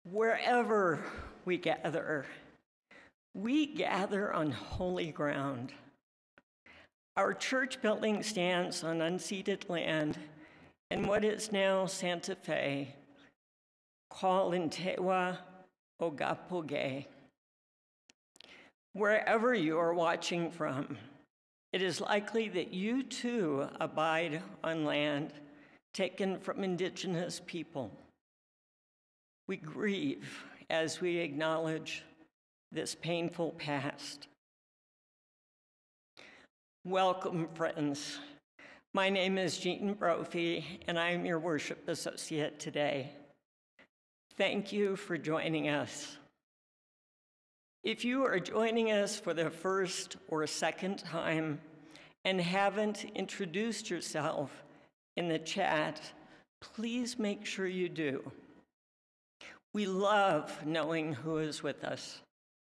Wherever we gather on holy ground. Our church building stands on unceded land in what is now Santa Fe, Kalintewa Ogapoge. Wherever you are watching from, it is likely that you too abide on land taken from indigenous people. We grieve as we acknowledge this painful past. Welcome, friends. My name is Jean Brophy, and I am your worship associate today. Thank you for joining us. If you are joining us for the first or second time and haven't introduced yourself in the chat, please make sure you do. We love knowing who is with us.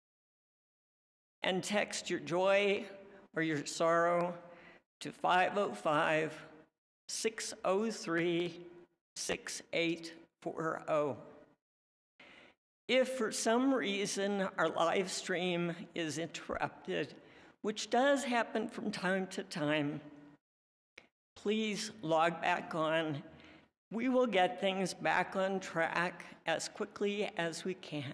And text your joy or your sorrow to 505-603-6840. If for some reason our live stream is interrupted, which does happen from time to time, please log back on. We will get things back on track as quickly as we can.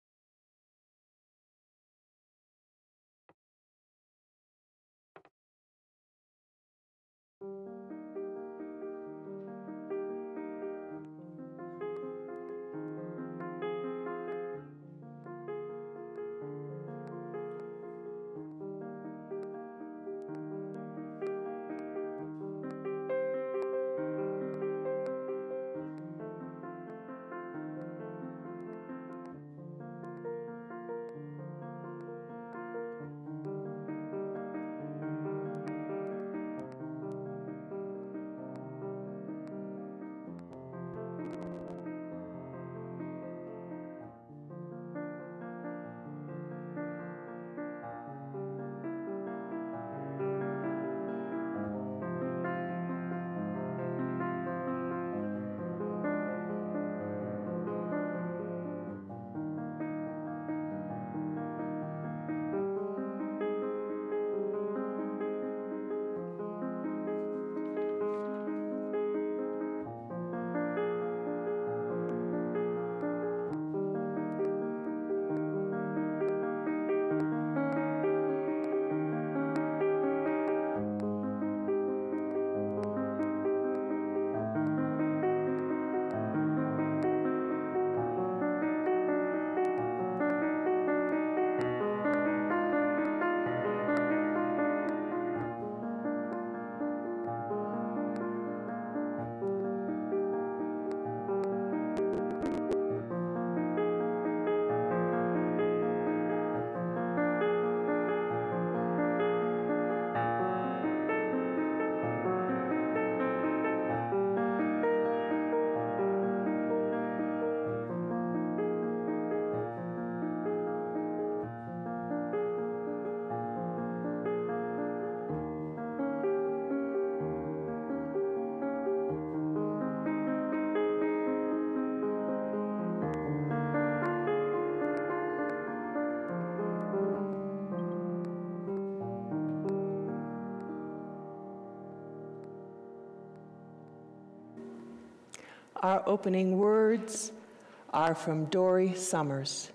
Our opening words are from Dory Summers.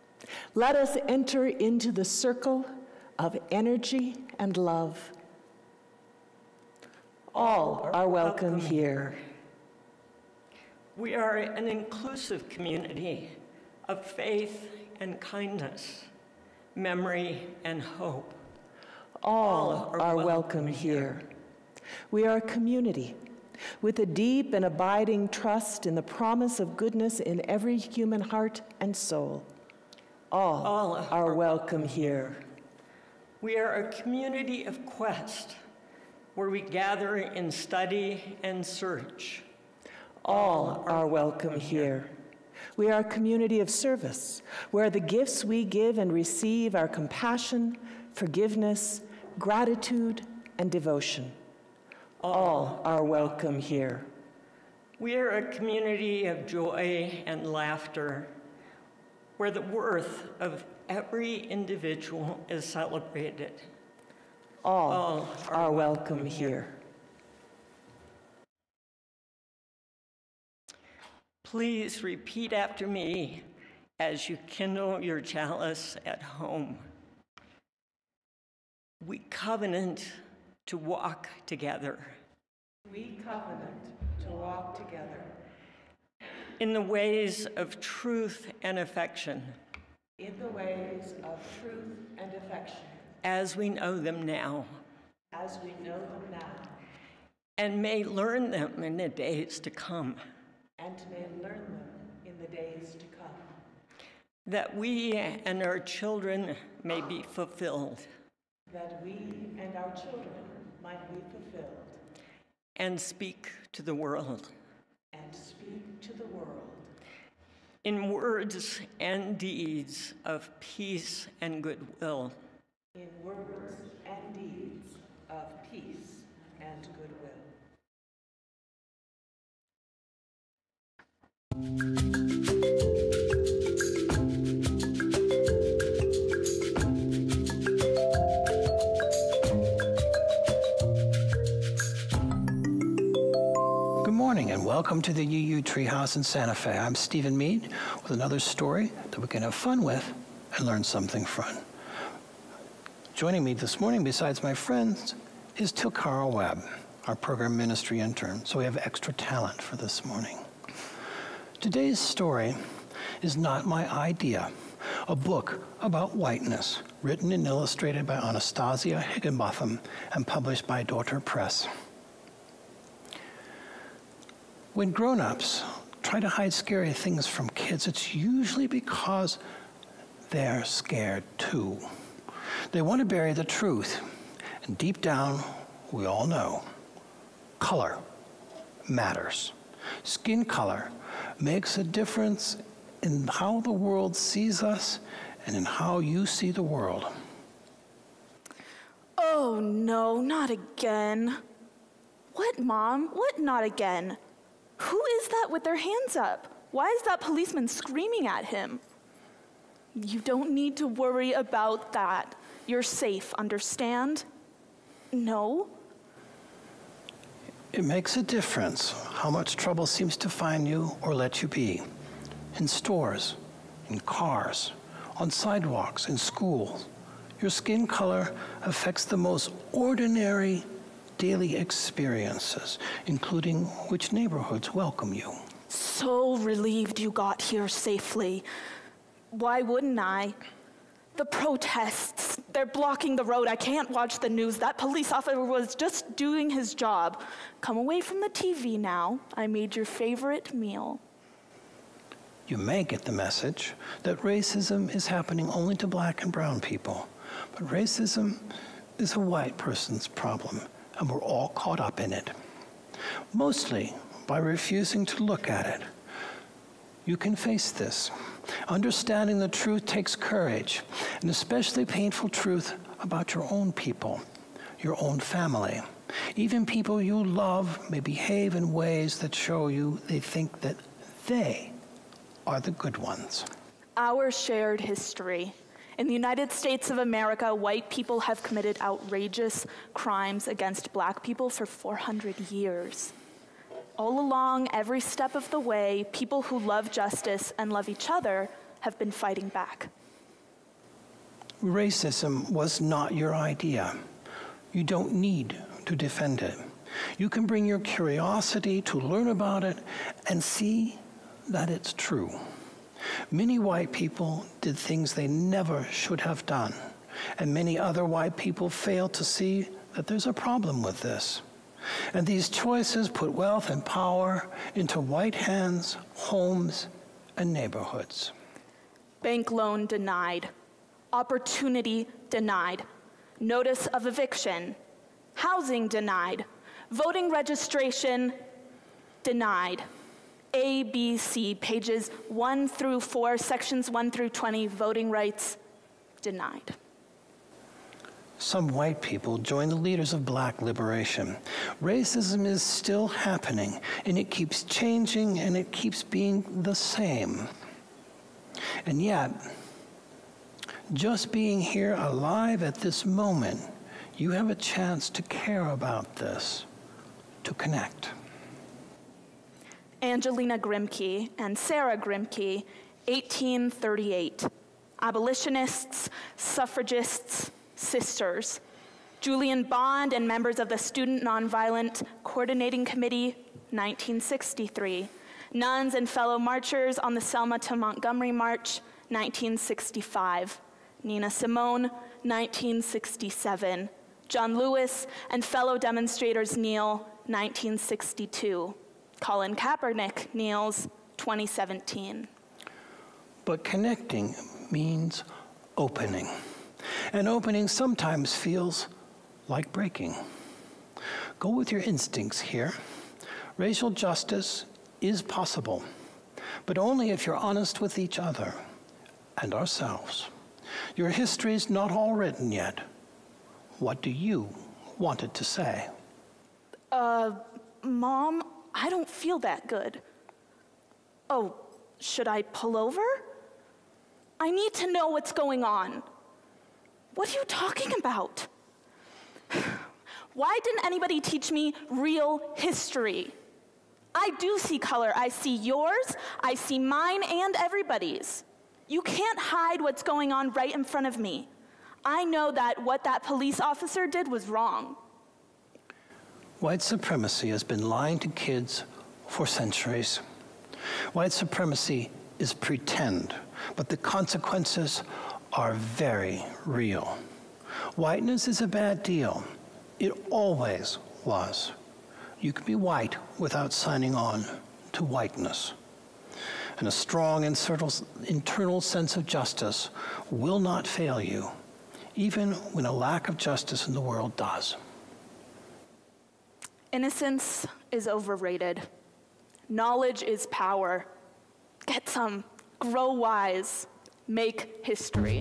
Let us enter into the circle of energy and love. All are welcome here. We are an inclusive community of faith and kindness, memory and hope. All are welcome here. We are a community with a deep and abiding trust in the promise of goodness in every human heart and soul. All are welcome here. We are a community of quest, where we gather in study and search. All are welcome here. We are a community of service, where the gifts we give and receive are compassion, forgiveness, gratitude, and devotion. All are welcome here. We are a community of joy and laughter, where the worth of every individual is celebrated. All are welcome here. Please repeat after me as you kindle your chalice at home. We covenant to walk together. We covenant to walk together. In the ways of truth and affection. In the ways of truth and affection. As we know them now. As we know them now. And may learn them in the days to come. And may learn them in the days to come. That we and our children may be fulfilled. That we and our children might be fulfilled. And speak to the world. And speak to the world. In words and deeds of peace and goodwill. In words and deeds of peace and goodwill. Good morning and welcome to the UU Treehouse in Santa Fe. I'm Stephen Mead with another story that we can have fun with and learn something from. Joining me this morning, besides my friends, is Tilkara Webb, our program ministry intern, so we have extra talent for this morning. Today's story is Not My Idea, a book about whiteness, written and illustrated by Anastasia Higginbotham and published by Daughter Press. When grown-ups try to hide scary things from kids, it's usually because they're scared too. They want to bury the truth, and deep down, we all know, color matters. Skin color makes a difference in how the world sees us and in how you see the world. Oh no, not again. What, Mom? What not again? Who is that with their hands up? Why is that policeman screaming at him? You don't need to worry about that. You're safe, understand? No? It makes a difference how much trouble seems to find you or let you be. In stores, in cars, on sidewalks, in schools. Your skin color affects the most ordinary daily experiences, including which neighborhoods welcome you. So relieved you got here safely. Why wouldn't I? The protests, they're blocking the road. I can't watch the news. That police officer was just doing his job. Come away from the TV now. I made your favorite meal. You may get the message that racism is happening only to black and brown people, but racism is a white person's problem, and we're all caught up in it. Mostly by refusing to look at it. You can face this. Understanding the truth takes courage, and especially painful truth about your own people, your own family. Even people you love may behave in ways that show you they think that they are the good ones. Our shared history. In the United States of America, white people have committed outrageous crimes against black people for 400 years. All along, every step of the way, people who love justice and love each other have been fighting back. Racism was not your idea. You don't need to defend it. You can bring your curiosity to learn about it and see that it's true. Many white people did things they never should have done, and many other white people failed to see that there's a problem with this. And these choices put wealth and power into white hands, homes, and neighborhoods. Bank loan denied. Opportunity denied. Notice of eviction. Housing denied. Voting registration denied. A, B, C, pages 1 through 4, sections 1 through 20, voting rights denied. Some white people join the leaders of black liberation. Racism is still happening, and it keeps changing, and it keeps being the same. And yet, just being here alive at this moment, you have a chance to care about this, to connect. Angelina Grimke and Sarah Grimke, 1838. Abolitionists, suffragists, sisters. Julian Bond and members of the Student Nonviolent Coordinating Committee, 1963. Nuns and fellow marchers on the Selma to Montgomery March, 1965. Nina Simone, 1967. John Lewis and fellow demonstrators kneel, 1962. Colin Kaepernick kneels, 2017. But connecting means opening. And opening sometimes feels like breaking. Go with your instincts here. Racial justice is possible, but only if you're honest with each other and ourselves. Your history's not all written yet. What do you want it to say? Mom, I don't feel that good. Oh, should I pull over? I need to know what's going on. What are you talking about? Why didn't anybody teach me real history? I do see color. I see yours, I see mine, and everybody's. You can't hide what's going on right in front of me. I know that what that police officer did was wrong. White supremacy has been lying to kids for centuries. White supremacy is pretend, but the consequences are very real. Whiteness is a bad deal. It always was. You can be white without signing on to whiteness. And a strong internal sense of justice will not fail you, even when a lack of justice in the world does. Innocence is overrated. Knowledge is power. Get some, grow wise, make history.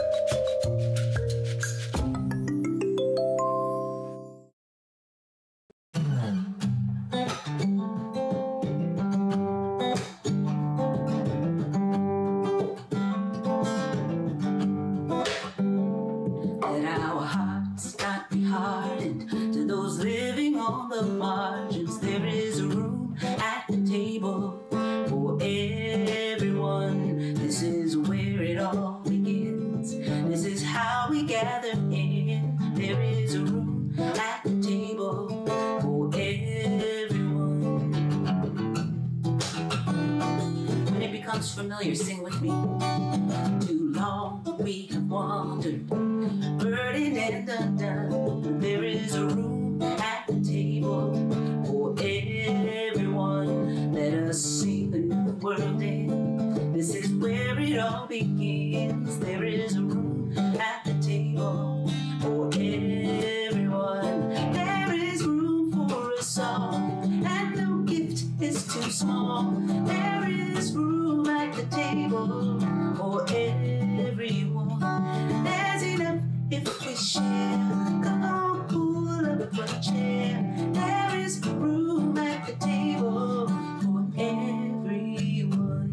Familiar, sing with me. Too long we have wandered, burdened and undone. There is a room at the table for everyone. Let us sing the new world in. This is where it all begins. There is a room at the table for everyone. There is room for a song, and no gift is too small. There is room at the table for everyone. There's enough if we share. Come on, pull up a chair. There is room at the table for everyone.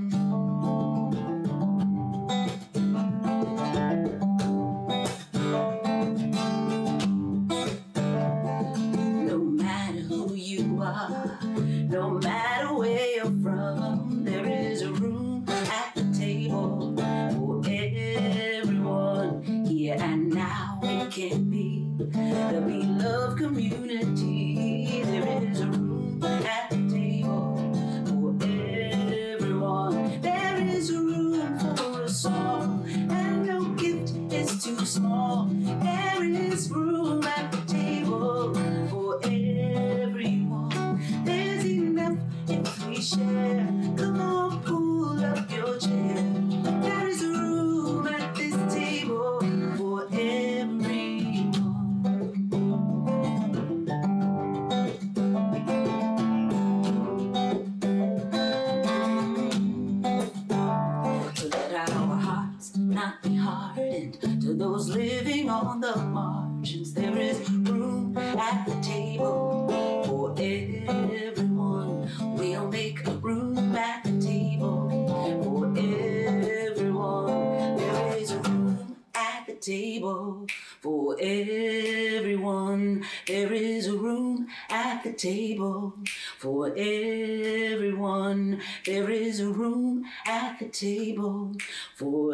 No matter who you are, no matter where you're from, there is a room at the table for everyone. Here and now it can be the beloved community. There is a room at the table for everyone. There is a room for a song, and no gift is too small. There is room at the table for everyone. There's enough if we share. Come on, pull up your chair. There is a room at this table for everyone. So let our hearts not be hardened. To those living on the margins, there is room at the table For everyone, there is a room at the table. For everyone, there is a room at the table. For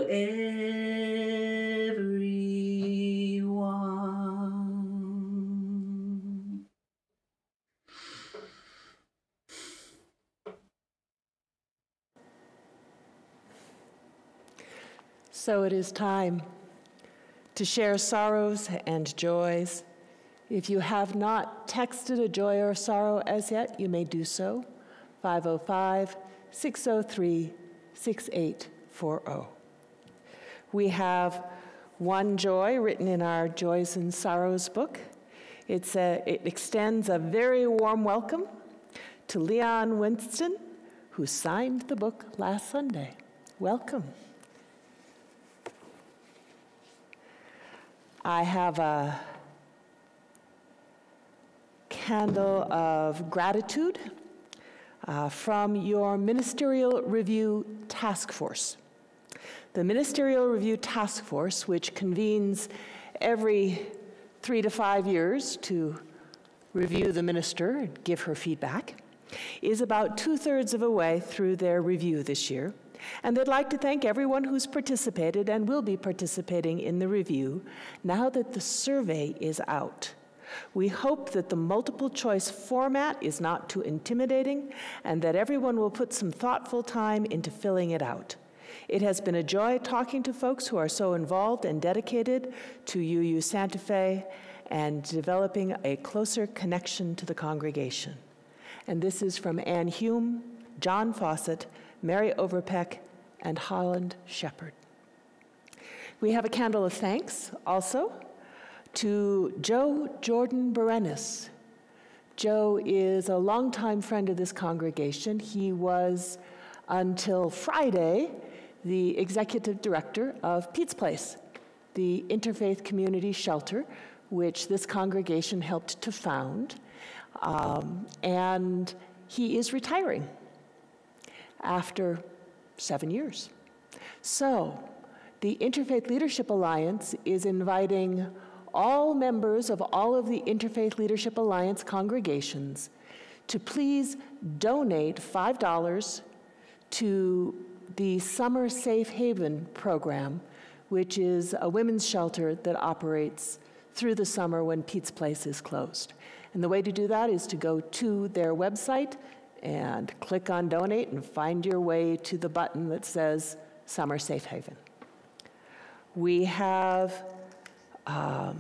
everyone. So it is time to share sorrows and joys. If you have not texted a joy or sorrow as yet, you may do so. 505-603-6840. We have one joy written in our Joys and Sorrows book. It extends a very warm welcome to Leon Winston, who signed the book last Sunday. Welcome. I have a candle of gratitude from your Ministerial Review Task Force. The Ministerial Review Task Force, which convenes every 3 to 5 years to review the minister and give her feedback, is about 2/3 of the way through their review this year. And they'd like to thank everyone who's participated and will be participating in the review now that the survey is out. We hope that the multiple choice format is not too intimidating and that everyone will put some thoughtful time into filling it out. It has been a joy talking to folks who are so involved and dedicated to UU Santa Fe and developing a closer connection to the congregation. And this is from Ann Hume, John Fawcett, Mary Overpeck, and Holland Shepherd. We have a candle of thanks also to Joe Jordan Berenis. Joe is a longtime friend of this congregation. He was, until Friday, the executive director of Pete's Place, the interfaith community shelter, which this congregation helped to found. And he is retiring after 7 years. So the Interfaith Leadership Alliance is inviting all members of all of the Interfaith Leadership Alliance congregations to please donate $5 to the Summer Safe Haven program, which is a women's shelter that operates through the summer when Pete's Place is closed. And the way to do that is to go to their website and click on donate and find your way to the button that says Summer Safe Haven. We have a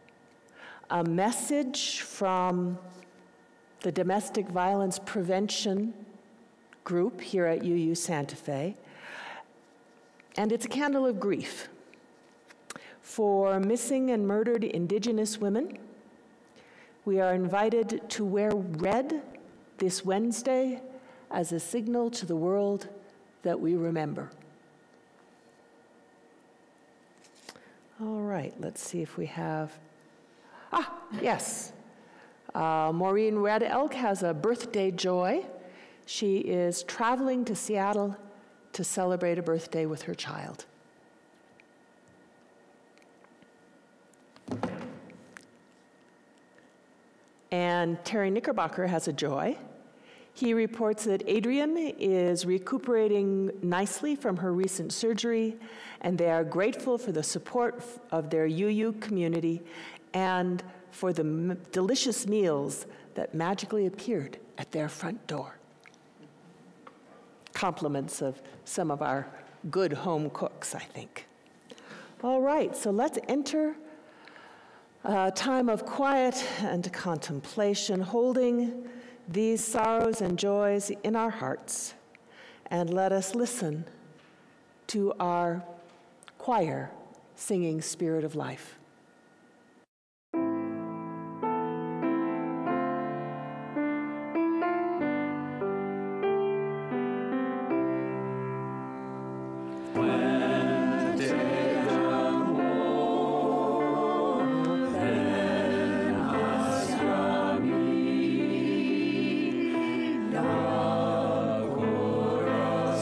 message from the Domestic Violence Prevention group here at UU Santa Fe, and it's a candle of grief for missing and murdered Indigenous women. We are invited to wear red this Wednesday as a signal to the world that we remember. All right, let's see if we have, yes. Maureen Red Elk has a birthday joy. She is traveling to Seattle to celebrate a birthday with her child. And Terry Knickerbocker has a joy. He reports that Adrian is recuperating nicely from her recent surgery, and they are grateful for the support of their UU community and for the delicious meals that magically appeared at their front door. Compliments of some of our good home cooks, I think. All right, so let's enter a time of quiet and contemplation, holding these sorrows and joys in our hearts, and let us listen to our choir singing Spirit of Life.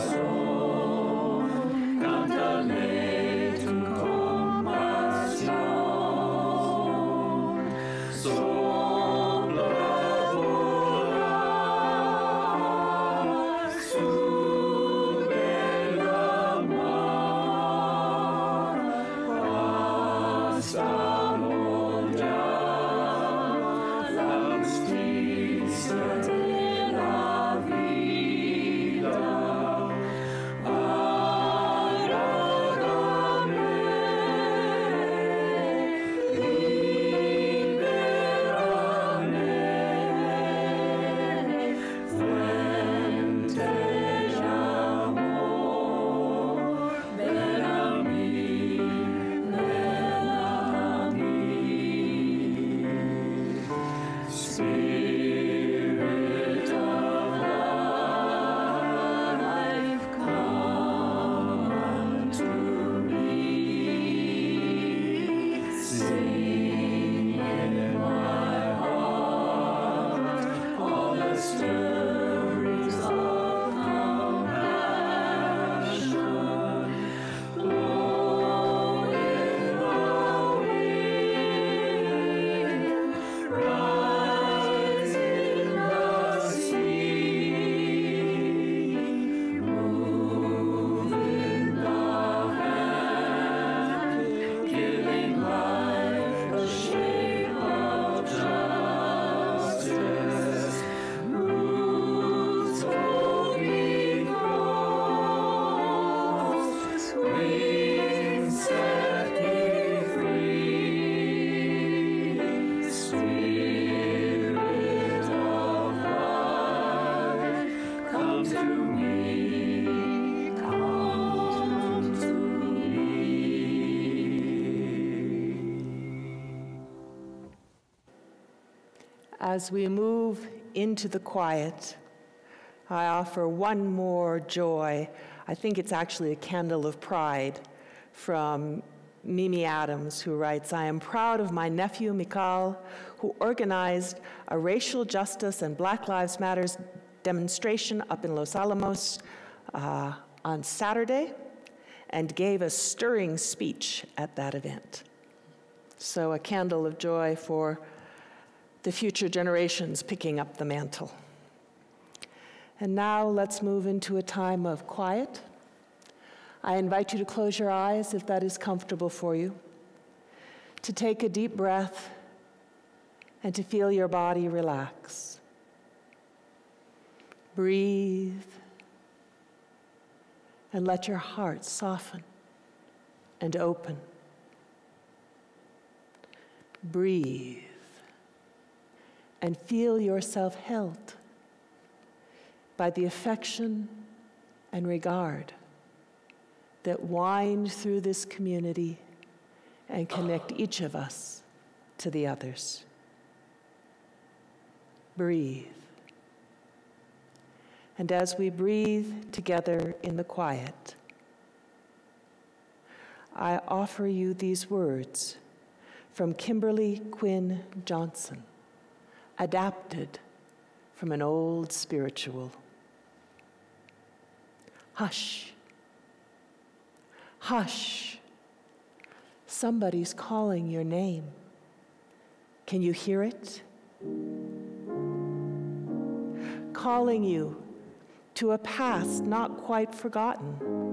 Canta le tu compasión. As we move into the quiet, I offer one more joy. I think it's actually a candle of pride from Mimi Adams, who writes, I am proud of my nephew, Mikal, who organized a racial justice and Black Lives Matter demonstration up in Los Alamos on Saturday and gave a stirring speech at that event. So a candle of joy for the future generations picking up the mantle. And now let's move into a time of quiet. I invite you to close your eyes if that is comfortable for you, to take a deep breath, and to feel your body relax. Breathe, and let your heart soften and open. Breathe, and feel yourself held by the affection and regard that wind through this community and connect each of us to the others. Breathe. And as we breathe together in the quiet, I offer you these words from Kimberly Quinn Johnson, adapted from an old spiritual. Hush. Hush. Somebody's calling your name. Can you hear it? Calling you to a past not quite forgotten.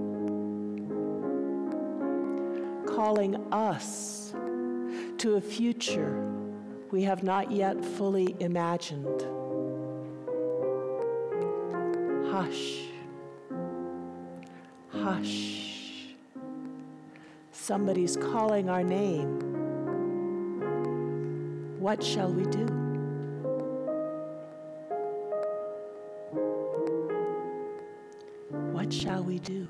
Calling us to a future we have not yet fully imagined. Hush. Hush. Somebody's calling our name. What shall we do? What shall we do?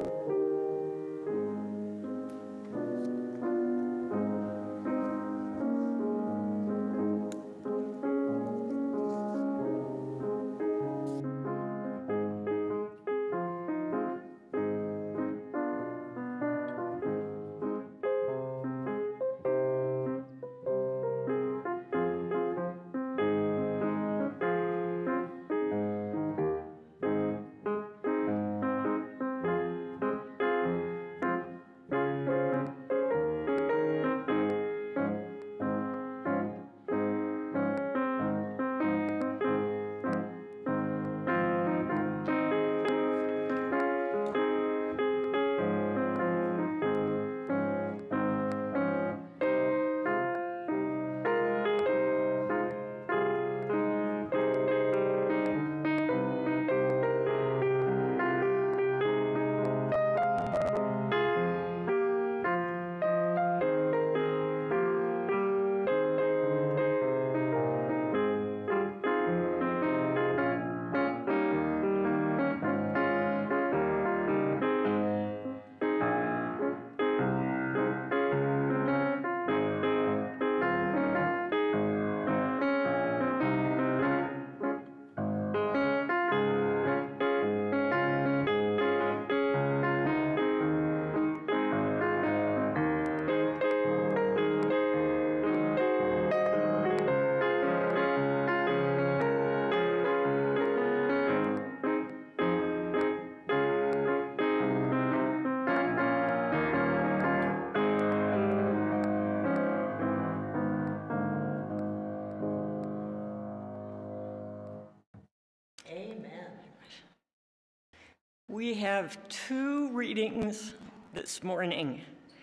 We have two readings this morning.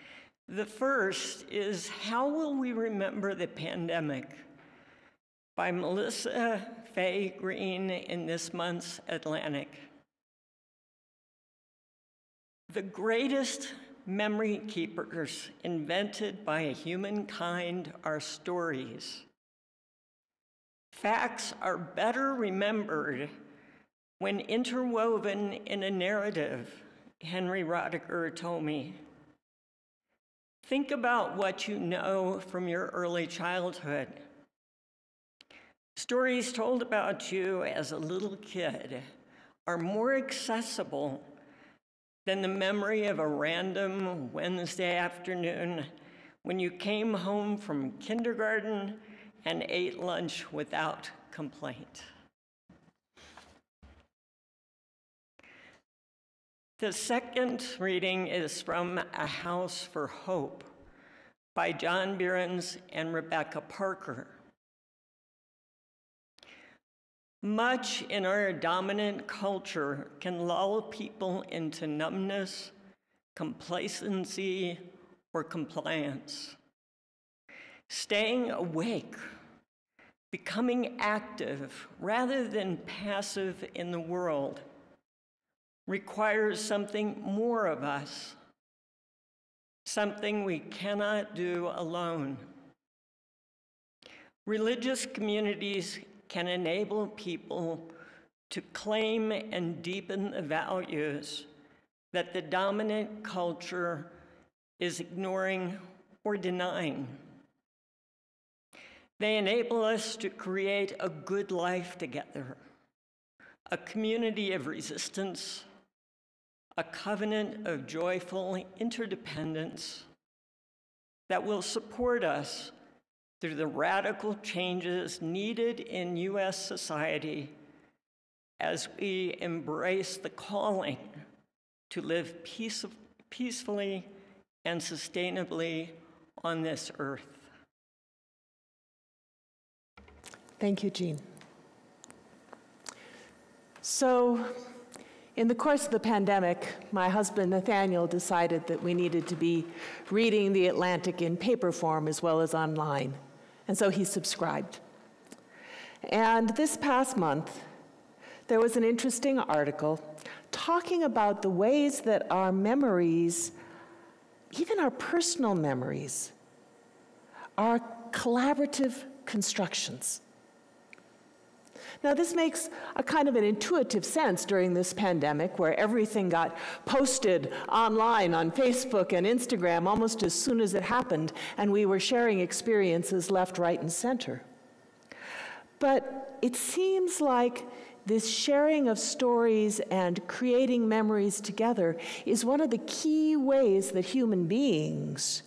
The first is How Will We Remember the Pandemic? By Melissa Fay Green in this month's Atlantic. The greatest memory keepers invented by humankind are stories. Facts are better remembered when interwoven in a narrative, Henry Roediger told me. Think about what you know from your early childhood. Stories told about you as a little kid are more accessible than the memory of a random Wednesday afternoon when you came home from kindergarten and ate lunch without complaint. The second reading is from A House for Hope by John Behrens and Rebecca Parker. Much in our dominant culture can lull people into numbness, complacency, or compliance. Staying awake, becoming active rather than passive in the world, requires something more of us, something we cannot do alone. Religious communities can enable people to claim and deepen the values that the dominant culture is ignoring or denying. They enable us to create a good life together, a community of resistance, a covenant of joyful interdependence that will support us through the radical changes needed in U.S. society as we embrace the calling to live peacefully and sustainably on this earth. Thank you, Jean. So, in the course of the pandemic, my husband Nathaniel decided that we needed to be reading The Atlantic in paper form as well as online. And so he subscribed. And this past month, there was an interesting article talking about the ways that our memories, even our personal memories, are collaborative constructions. Now, this makes a kind of an intuitive sense during this pandemic where everything got posted online on Facebook and Instagram almost as soon as it happened, and we were sharing experiences left, right, and center. But it seems like this sharing of stories and creating memories together is one of the key ways that human beings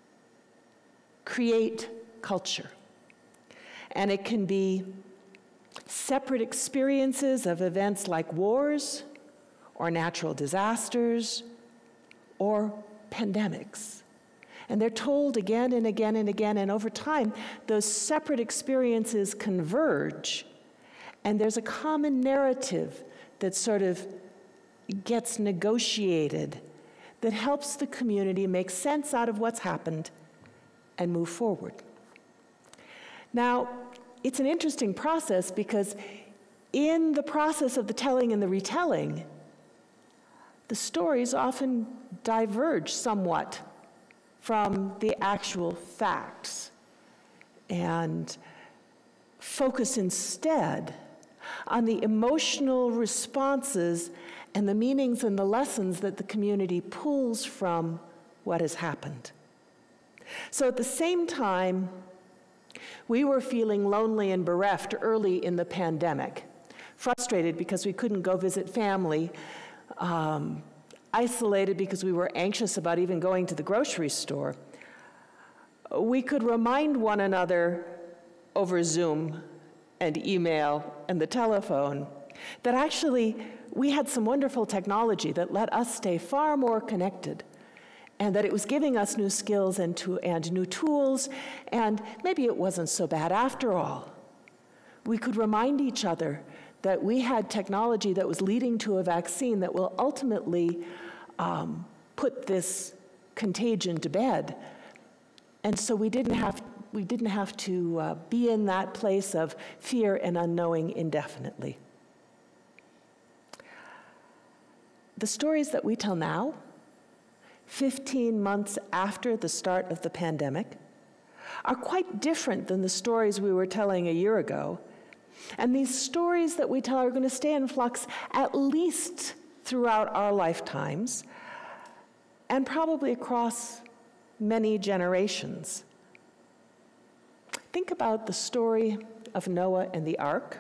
create culture. And it can be separate experiences of events like wars, or natural disasters, or pandemics. And they're told again and again and again, and over time, those separate experiences converge, and there's a common narrative that sort of gets negotiated that helps the community make sense out of what's happened and move forward. Now, it's an interesting process because in the process of the telling and the retelling, the stories often diverge somewhat from the actual facts and focus instead on the emotional responses and the meanings and the lessons that the community pulls from what has happened. So at the same time, we were feeling lonely and bereft early in the pandemic, frustrated because we couldn't go visit family, isolated because we were anxious about even going to the grocery store. We could remind one another over Zoom and email and the telephone that actually we had some wonderful technology that let us stay far more connected, and that it was giving us new skills and new tools, and maybe it wasn't so bad after all. We could remind each other that we had technology that was leading to a vaccine that will ultimately put this contagion to bed. And so we didn't have to be in that place of fear and unknowing indefinitely. The stories that we tell now, 15 months after the start of the pandemic, are quite different than the stories we were telling a year ago. And these stories that we tell are going to stay in flux at least throughout our lifetimes, and probably across many generations. Think about the story of Noah and the Ark,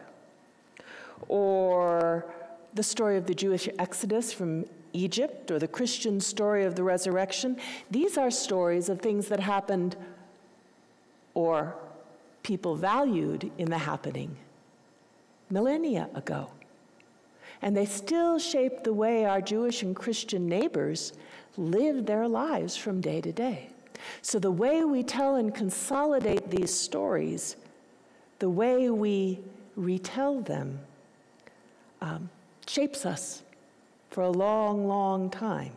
or the story of the Jewish Exodus from Egypt, or the Christian story of the resurrection. These are stories of things that happened or people valued in the happening millennia ago. And they still shape the way our Jewish and Christian neighbors live their lives from day to day. So the way we tell and consolidate these stories, the way we retell them, shapes us for a long, long time.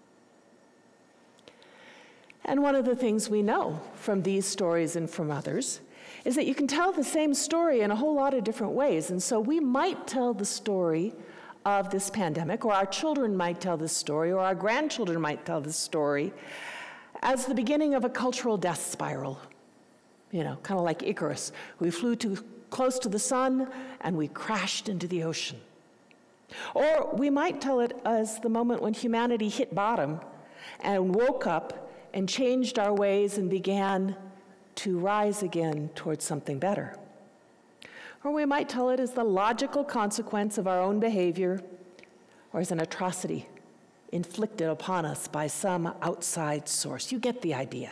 And one of the things we know from these stories and from others is that you can tell the same story in a whole lot of different ways. And so we might tell the story of this pandemic, or our children might tell this story, or our grandchildren might tell this story as the beginning of a cultural death spiral. You know, kind of like Icarus. We flew too close to the sun and we crashed into the ocean. Or we might tell it as the moment when humanity hit bottom and woke up and changed our ways and began to rise again towards something better. Or we might tell it as the logical consequence of our own behavior, or as an atrocity inflicted upon us by some outside source. You get the idea.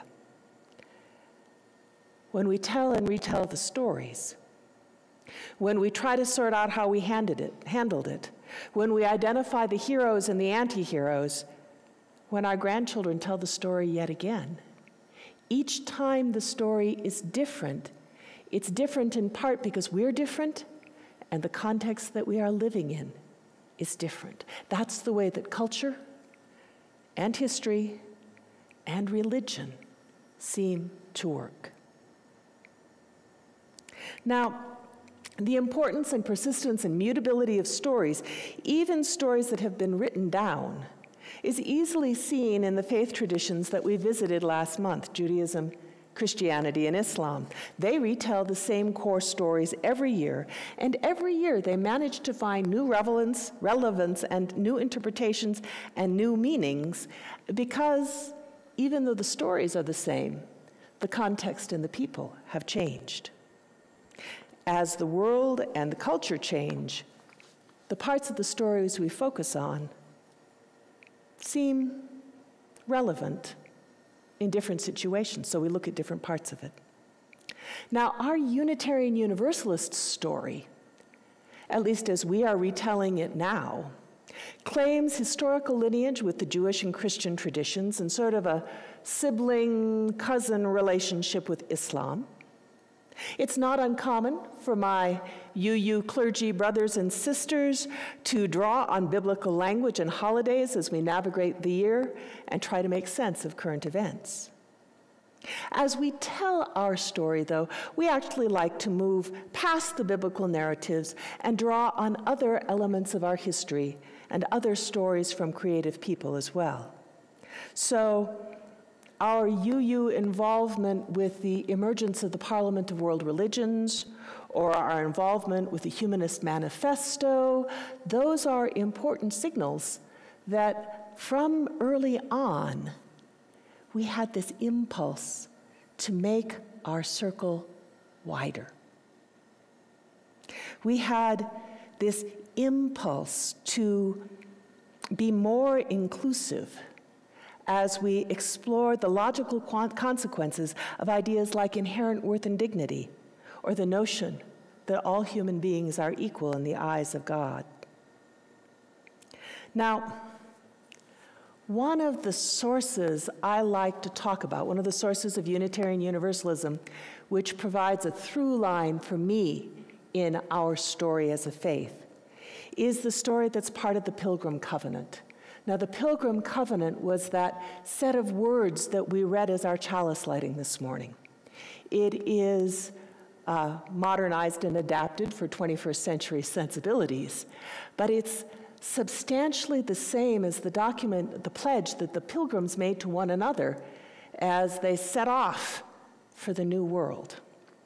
When we tell and retell the stories, when we try to sort out how we handled it, when we identify the heroes and the anti-heroes, when our grandchildren tell the story yet again, each time the story is different. It's different in part because we're different, and the context that we are living in is different. That's the way that culture and history and religion seem to work. Now, the importance and persistence and mutability of stories, even stories that have been written down, is easily seen in the faith traditions that we visited last month, Judaism, Christianity, and Islam. They retell the same core stories every year, and every year they manage to find new relevance and new interpretations and new meanings, because even though the stories are the same, the context and the people have changed. As the world and the culture change, the parts of the stories we focus on seem relevant in different situations, so we look at different parts of it. Now, our Unitarian Universalist story, at least as we are retelling it now, claims historical lineage with the Jewish and Christian traditions and sort of a sibling-cousin relationship with Islam. It's not uncommon for my UU clergy brothers and sisters to draw on biblical language and holidays as we navigate the year and try to make sense of current events. As we tell our story, though, we actually like to move past the biblical narratives and draw on other elements of our history and other stories from creative people as well. So, our UU involvement with the emergence of the Parliament of World Religions, or our involvement with the Humanist Manifesto, those are important signals that from early on, we had this impulse to make our circle wider. We had this impulse to be more inclusive as we explored the logical consequences of ideas like inherent worth and dignity, or the notion that all human beings are equal in the eyes of God. Now, one of the sources I like to talk about, one of the sources of Unitarian Universalism, which provides a through line for me in our story as a faith, is the story that's part of the Pilgrim Covenant. Now, the Pilgrim Covenant was that set of words that we read as our chalice lighting this morning. It is modernized and adapted for 21st century sensibilities, but it's substantially the same as the document, the pledge that the pilgrims made to one another as they set off for the new world.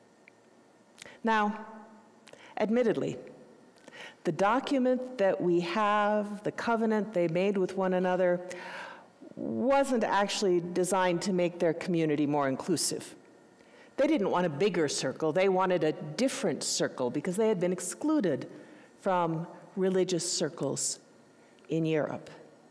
Now, admittedly, the document that we have, the covenant they made with one another, wasn't actually designed to make their community more inclusive. They didn't want a bigger circle. They wanted a different circle because they had been excluded from religious circles in Europe.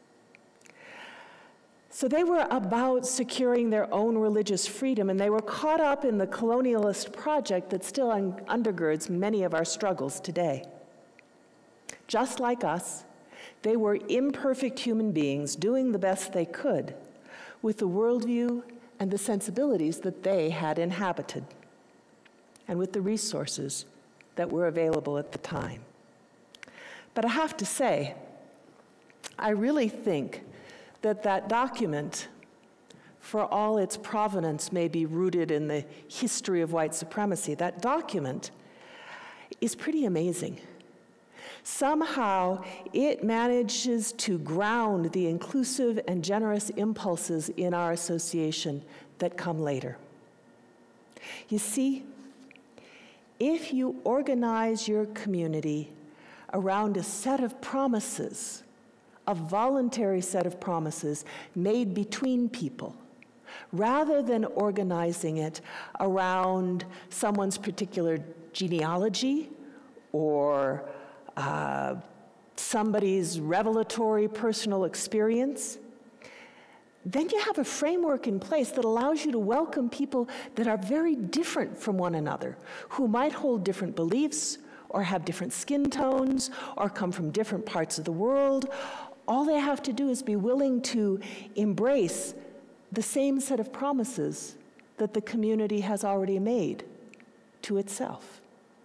So they were about securing their own religious freedom, and they were caught up in the colonialist project that still undergirds many of our struggles today. Just like us, they were imperfect human beings doing the best they could with the worldview and the sensibilities that they had inhabited, and with the resources that were available at the time. But I have to say, I really think that that document, for all its provenance may be rooted in the history of white supremacy, that document is pretty amazing. Somehow, it manages to ground the inclusive and generous impulses in our association that come later. You see, if you organize your community around a set of promises, a voluntary set of promises made between people, rather than organizing it around someone's particular genealogy or somebody's revelatory personal experience, then you have a framework in place that allows you to welcome people that are very different from one another, who might hold different beliefs or have different skin tones or come from different parts of the world. All they have to do is be willing to embrace the same set of promises that the community has already made to itself.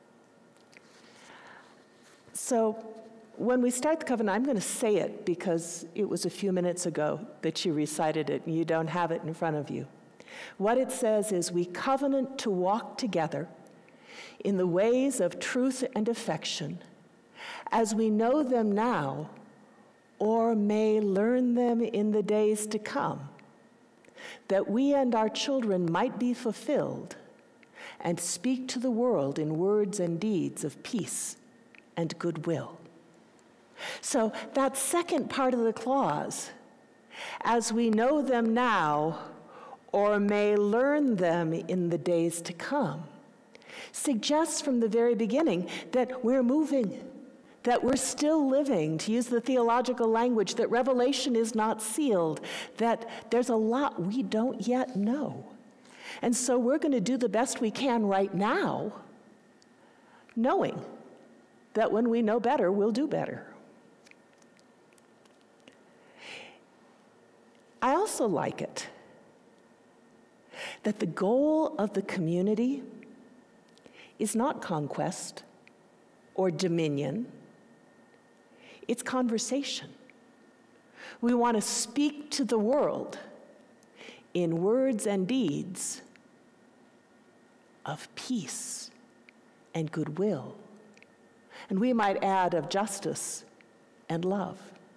So when we start the covenant, I'm going to say it because it was a few minutes ago that you recited it and you don't have it in front of you. What it says is, we covenant to walk together in the ways of truth and affection as we know them now or may learn them in the days to come, that we and our children might be fulfilled and speak to the world in words and deeds of peace and goodwill. So that second part of the clause, as we know them now or may learn them in the days to come, suggests from the very beginning that we're moving, that we're still living, to use the theological language, that revelation is not sealed, that there's a lot we don't yet know. And so we're going to do the best we can right now, knowing that when we know better, we'll do better. I also like it that the goal of the community is not conquest or dominion, it's conversation. We want to speak to the world in words and deeds of peace and goodwill. And we might add of justice and love.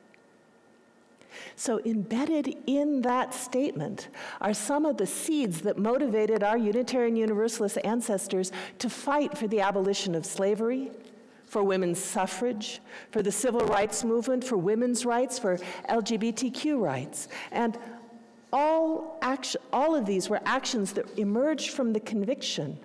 So embedded in that statement are some of the seeds that motivated our Unitarian Universalist ancestors to fight for the abolition of slavery, for women's suffrage, for the civil rights movement, for women's rights, for LGBTQ rights. And all of these were actions that emerged from the conviction,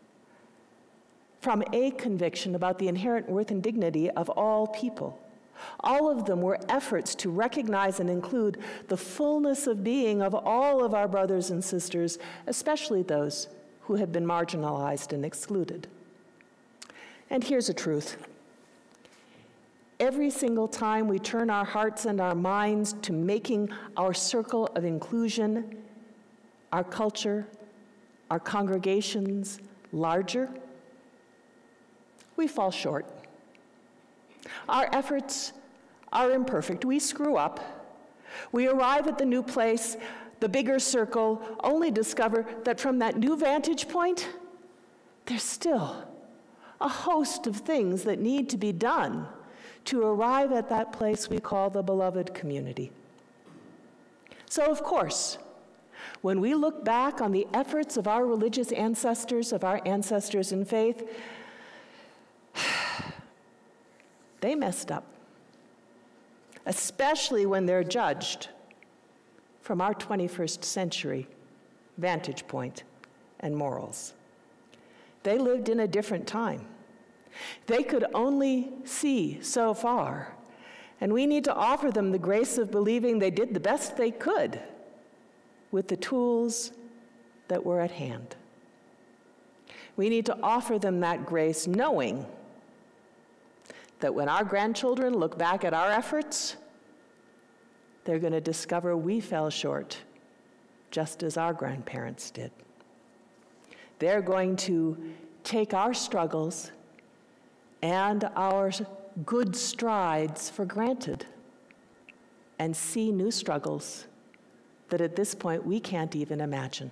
from a conviction about the inherent worth and dignity of all people. All of them were efforts to recognize and include the fullness of being of all of our brothers and sisters, especially those who had been marginalized and excluded. And here's a truth. Every single time we turn our hearts and our minds to making our circle of inclusion, our culture, our congregations larger, we fall short. Our efforts are imperfect. We screw up. We arrive at the new place, the bigger circle, only discover that from that new vantage point, there's still a host of things that need to be done to arrive at that place we call the beloved community. So, of course, when we look back on the efforts of our religious ancestors, of our ancestors in faith, they messed up, especially when they're judged from our 21st century vantage point and morals. They lived in a different time. They could only see so far, and we need to offer them the grace of believing they did the best they could with the tools that were at hand. We need to offer them that grace, knowing that when our grandchildren look back at our efforts, they're going to discover we fell short, just as our grandparents did. They're going to take our struggles and our good strides for granted and see new struggles that at this point we can't even imagine.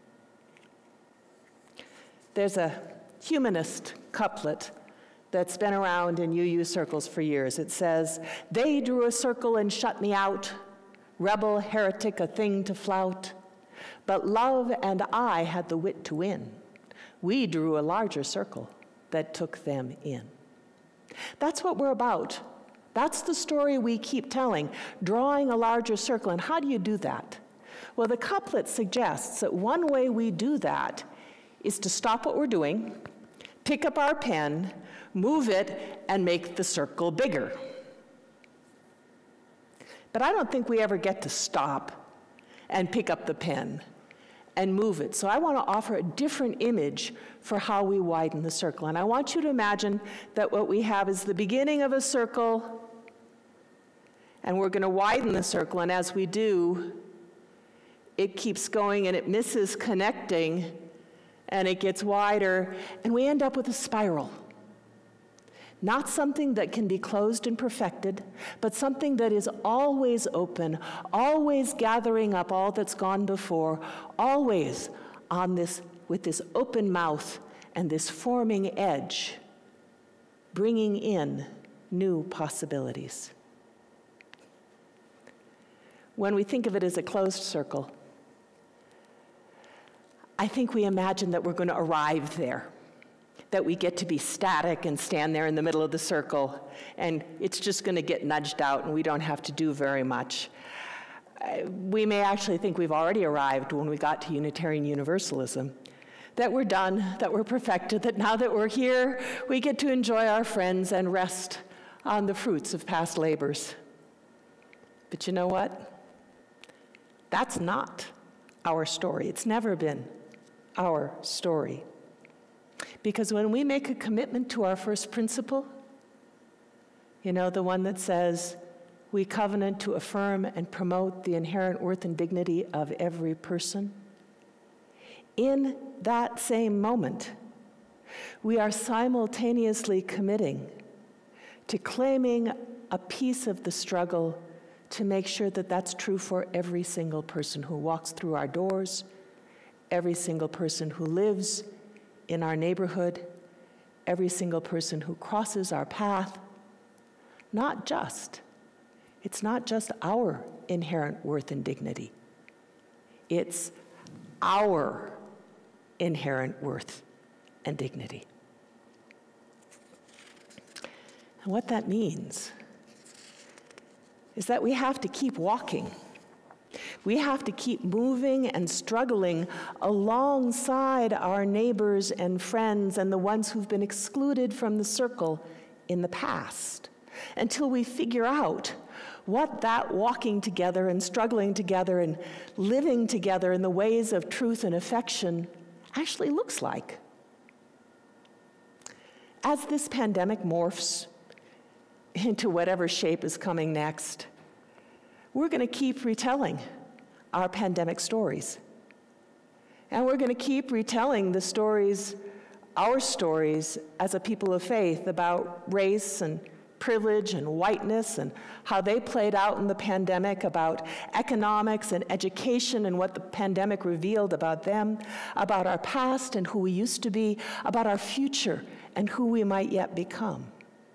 There's a humanist couplet that's been around in UU circles for years. It says, "They drew a circle and shut me out, rebel, heretic, a thing to flout. But love and I had the wit to win. We drew a larger circle that took them in." That's what we're about. That's the story we keep telling, drawing a larger circle. And how do you do that? Well, the couplet suggests that one way we do that is to stop what we're doing, pick up our pen, move it, and make the circle bigger. But I don't think we ever get to stop and pick up the pen and move it. So I want to offer a different image for how we widen the circle. And I want you to imagine that what we have is the beginning of a circle, and we're going to widen the circle. And as we do, it keeps going and it misses connecting, and it gets wider, and we end up with a spiral. Not something that can be closed and perfected, but something that is always open, always gathering up all that's gone before, always on this, with this open mouth and this forming edge, bringing in new possibilities. When we think of it as a closed circle, I think we imagine that we're going to arrive there, that we get to be static and stand there in the middle of the circle, and it's just going to get nudged out and we don't have to do very much. We may actually think we've already arrived when we got to Unitarian Universalism, that we're done, that we're perfected, that now that we're here, we get to enjoy our friends and rest on the fruits of past labors. But you know what? That's not our story. It's never been our story. Because when we make a commitment to our first principle, you know, the one that says, we covenant to affirm and promote the inherent worth and dignity of every person, in that same moment, we are simultaneously committing to claiming a piece of the struggle to make sure that that's true for every single person who walks through our doors, every single person who lives in our neighborhood, every single person who crosses our path. It's not just our inherent worth and dignity. It's our inherent worth and dignity. And what that means is that we have to keep walking. We have to keep moving and struggling alongside our neighbors and friends and the ones who've been excluded from the circle in the past until we figure out what that walking together and struggling together and living together in the ways of truth and affection actually looks like. As this pandemic morphs into whatever shape is coming next, we're going to keep retelling our pandemic stories. And we're going to keep retelling the stories, our stories as a people of faith about race and privilege and whiteness and how they played out in the pandemic, about economics and education and what the pandemic revealed about them, about our past and who we used to be, about our future and who we might yet become.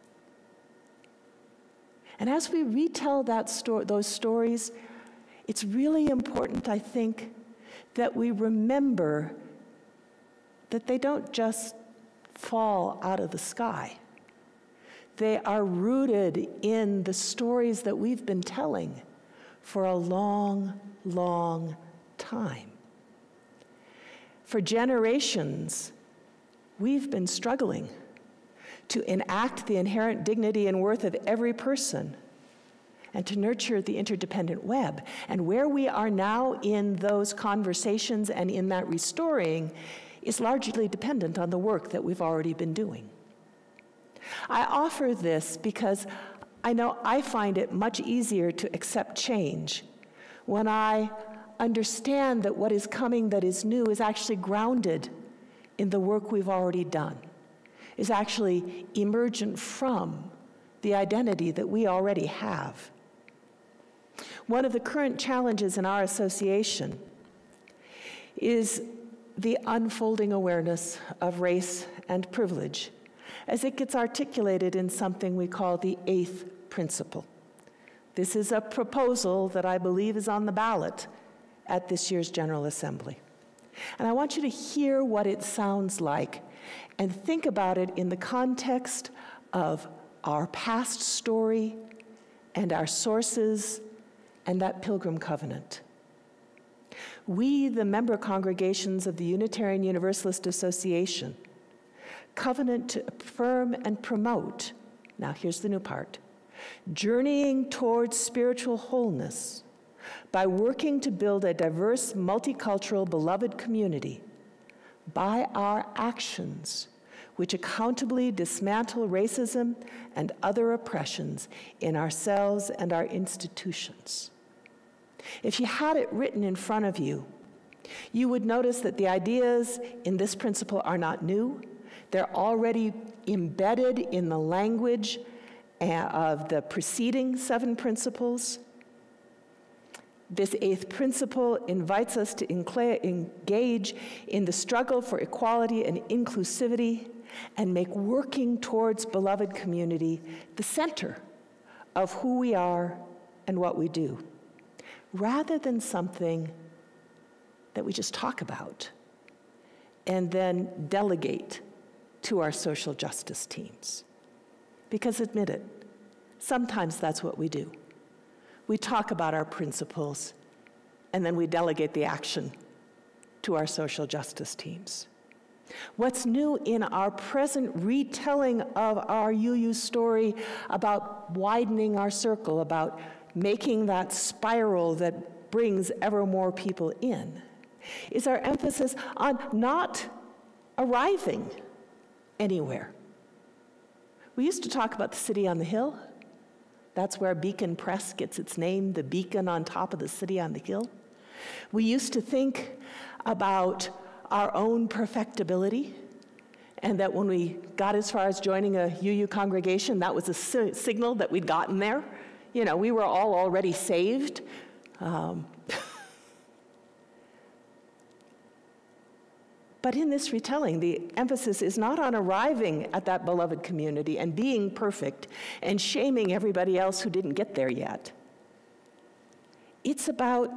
And as we retell those stories, it's really important, I think, that we remember that they don't just fall out of the sky. They are rooted in the stories that we've been telling for a long, long time. For generations, we've been struggling to enact the inherent dignity and worth of every person and to nurture the interdependent web. And where we are now in those conversations and in that restoring is largely dependent on the work that we've already been doing. I offer this because I know I find it much easier to accept change when I understand that what is coming that is new is actually grounded in the work we've already done, is actually emergent from the identity that we already have. One of the current challenges in our association is the unfolding awareness of race and privilege as it gets articulated in something we call the 8th principle. This is a proposal that I believe is on the ballot at this year's General Assembly. And I want you to hear what it sounds like and think about it in the context of our past story and our sources and that Pilgrim Covenant. We, the member congregations of the Unitarian Universalist Association, covenant to affirm and promote, now here's the new part, journeying towards spiritual wholeness by working to build a diverse, multicultural, beloved community by our actions which accountably dismantle racism and other oppressions in ourselves and our institutions. If you had it written in front of you, you would notice that the ideas in this principle are not new. They're already embedded in the language of the preceding 7 principles. This 8th principle invites us to engage in the struggle for equality and inclusivity and make working towards beloved community the center of who we are and what we do, rather than something that we just talk about and then delegate to our social justice teams. Because admit it, sometimes that's what we do. We talk about our principles, and then we delegate the action to our social justice teams. What's new in our present retelling of our UU story about widening our circle, about making that spiral that brings ever more people in, is our emphasis on not arriving anywhere. We used to talk about the city on the hill. That's where Beacon Press gets its name, the beacon on top of the city on the hill. We used to think about our own perfectibility, and that when we got as far as joining a UU congregation, that was a signal that we'd gotten there. You know, we were all already saved. But in this retelling, the emphasis is not on arriving at that beloved community and being perfect and shaming everybody else who didn't get there yet. It's about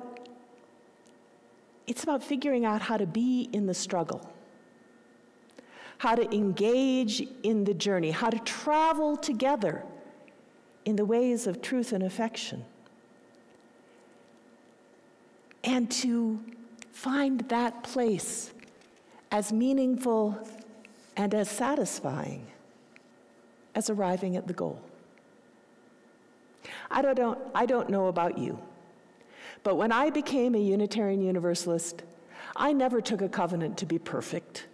figuring out how to be in the struggle, how to engage in the journey, how to travel together in the ways of truth and affection, and to find that place as meaningful and as satisfying as arriving at the goal. I don't know about you, but when I became a Unitarian Universalist, I never took a covenant to be perfect.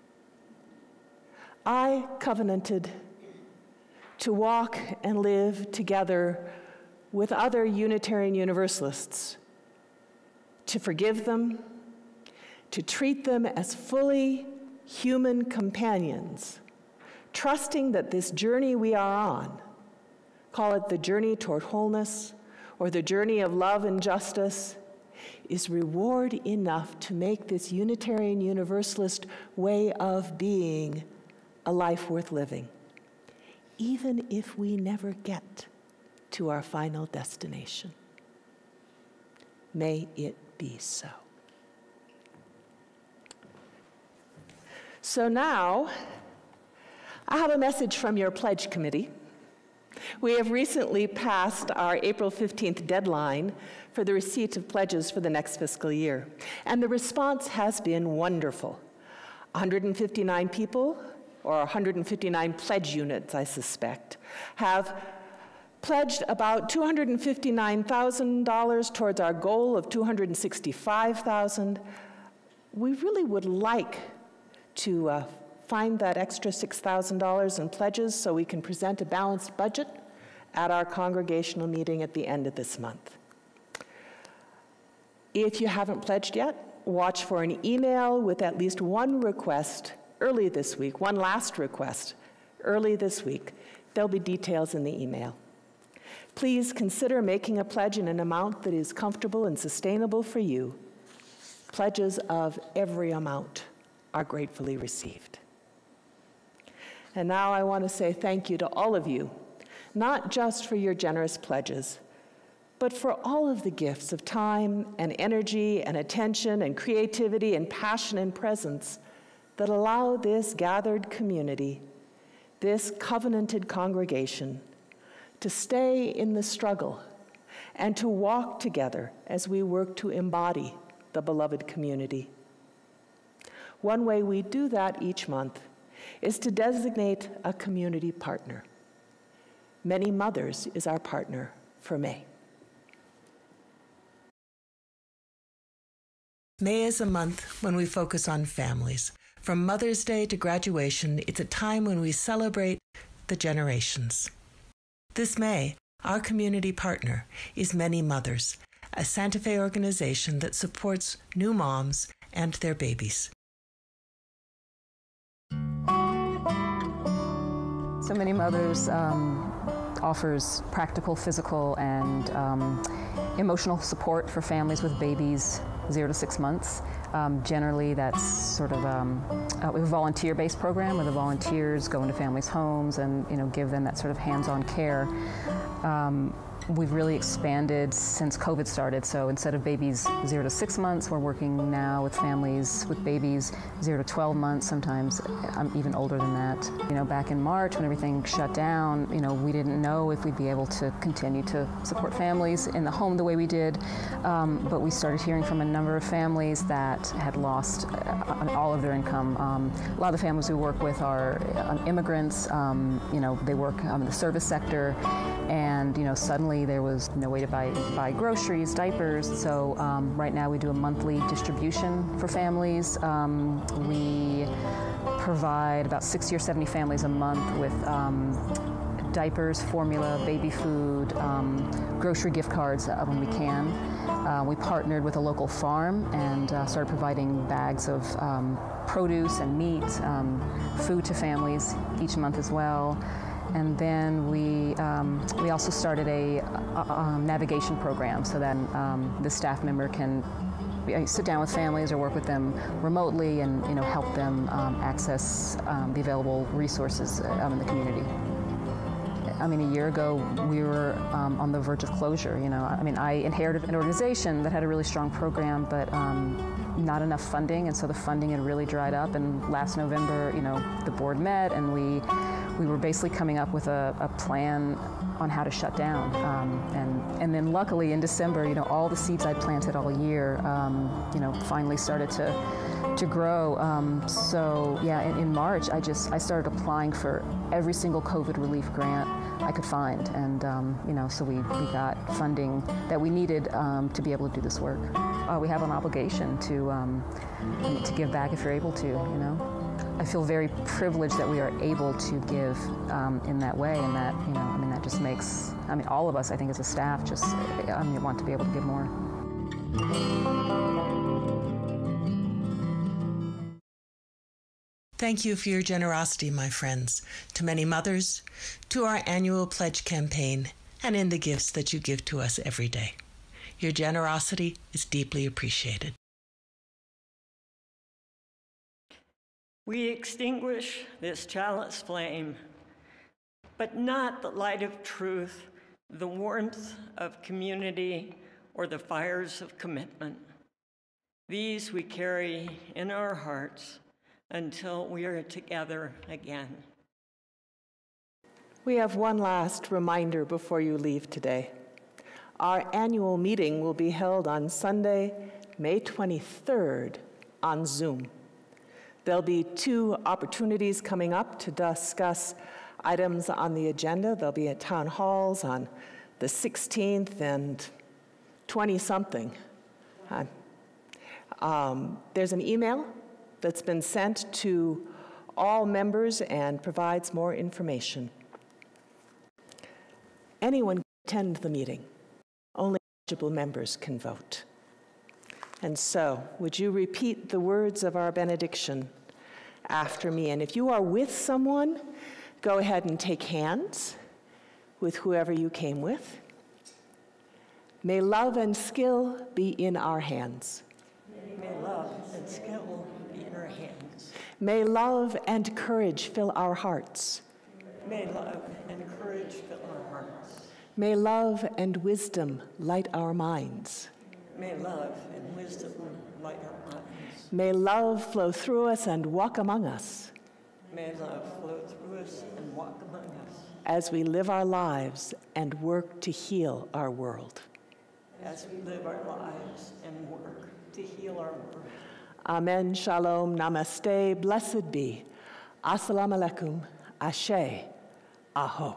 I covenanted to walk and live together with other Unitarian Universalists, to forgive them, to treat them as fully human companions, trusting that this journey we are on, call it the journey toward wholeness or the journey of love and justice, is reward enough to make this Unitarian Universalist way of being a life worth living, even if we never get to our final destination. May it be so. So now, I have a message from your pledge committee We have recently passed our April 15th deadline for the receipt of pledges for the next fiscal year, and the response has been wonderful. 159 people, or 159 pledge units, I suspect, have pledged about $259,000 towards our goal of $265,000. We really would like to find that extra $6,000 in pledges so we can present a balanced budget at our congregational meeting at the end of this month. If you haven't pledged yet, watch for an email with at least one request early this week, one last request early this week. There'll be details in the email. Please consider making a pledge in an amount that is comfortable and sustainable for you. Pledges of every amount are gratefully received. And now I want to say thank you to all of you, not just for your generous pledges, but for all of the gifts of time and energy and attention and creativity and passion and presence that allow this gathered community, this covenanted congregation, to stay in the struggle and to walk together as we work to embody the beloved community. One way we do that each month is to designate a community partner. Many Mothers is our partner for May. May is a month when we focus on families. From Mother's Day to graduation, it's a time when we celebrate the generations. This May, our community partner is Many Mothers, a Santa Fe organization that supports new moms and their babies. So Many Mothers offers practical, physical, and emotional support for families with babies 0 to 6 months. Generally, that's sort of a volunteer-based program where the volunteers go into families' homes and give them that sort of hands-on care. We've really expanded since COVID started. So instead of babies 0 to 6 months, we're working now with families with babies 0 to 12 months. Sometimes I'm even older than that. Back in March when everything shut down, we didn't know if we'd be able to continue to support families in the home the way we did. But we started hearing from a number of families that had lost all of their income. A lot of the families we work with are immigrants. They work in the service sector, and suddenly there was no way to buy groceries, diapers. So right now we do a monthly distribution for families. We provide about 60 or 70 families a month with diapers, formula, baby food, grocery gift cards when we can. We partnered with a local farm and started providing bags of produce and meat, food to families each month as well. And then we also started a navigation program so that the staff member can sit down with families or work with them remotely and help them access the available resources in the community. A year ago we were on the verge of closure. I inherited an organization that had a really strong program, but not enough funding, and so the funding had really dried up. And last November, the board met, and we were basically coming up with a plan on how to shut down. And then luckily in December, all the seeds I'd planted all year, finally started to grow. So yeah, in March, I started applying for every single COVID relief grant I could find. And, so we got funding that we needed to be able to do this work. We have an obligation to give back if you're able to, I feel very privileged that we are able to give in that way, and that, that just makes, all of us, I think, as a staff, just, want to be able to give more. Thank you for your generosity, my friends, to Many Mothers, to our annual pledge campaign, and in the gifts that you give to us every day. Your generosity is deeply appreciated. We extinguish this chalice flame, but not the light of truth, the warmth of community, or the fires of commitment. These we carry in our hearts until we are together again. We have one last reminder before you leave today. Our annual meeting will be held on Sunday, May 23rd on Zoom. There'll be 2 opportunities coming up to discuss items on the agenda. They'll be at town halls on the 16th and 20-something. There's an email that's been sent to all members and provides more information. Anyone can attend the meeting. Only eligible members can vote. And so, would you repeat the words of our benediction after me? And if you are with someone, go ahead and take hands with whoever you came with. May love and skill be in our hands. May love and skill be in our hands. May love and courage fill our hearts. May love and courage fill our hearts. May love and wisdom light our minds. May love and wisdom light our minds. May love flow through us and walk among us. May love flow through us and walk among us. As we live our lives and work to heal our world. As we live our lives and work to heal our world. Amen, shalom, namaste, blessed be. Assalamu alaikum, ashe, aho.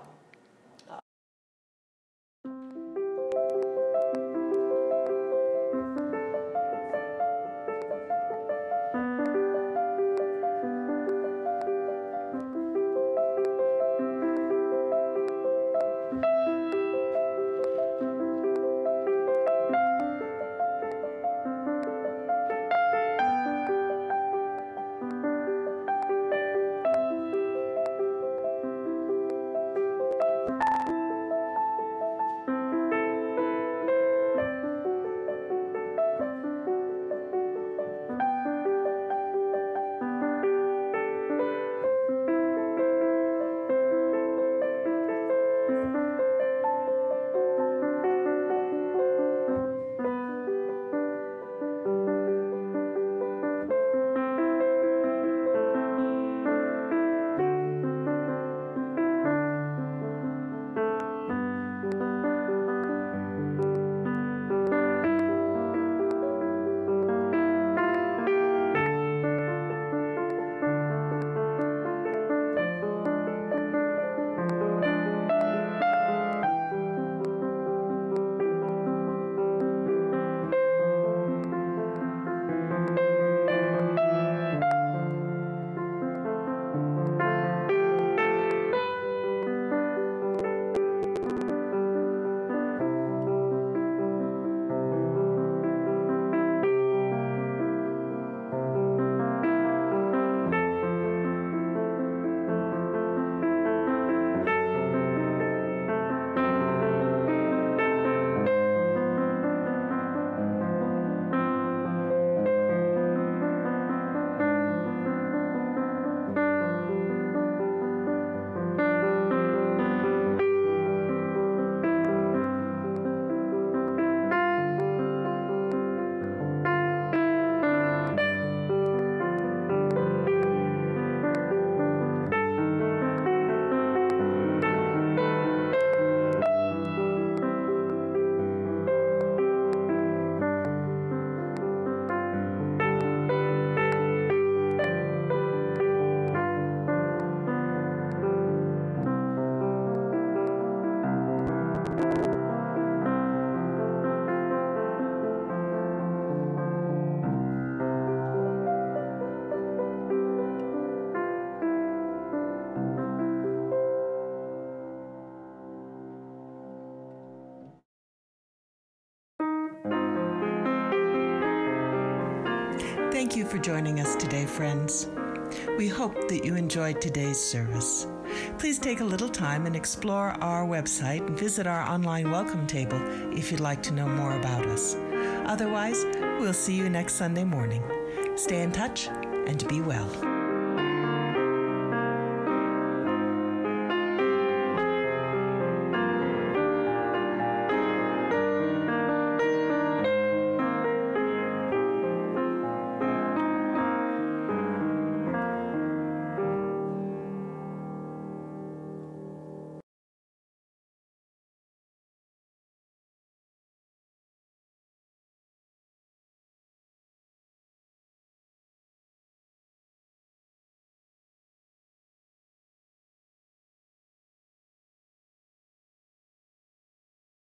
Thank you for joining us today, friends. We hope that you enjoyed today's service. Please take a little time and explore our website and visit our online welcome table if you'd like to know more about us. Otherwise, we'll see you next Sunday morning. Stay in touch and be well.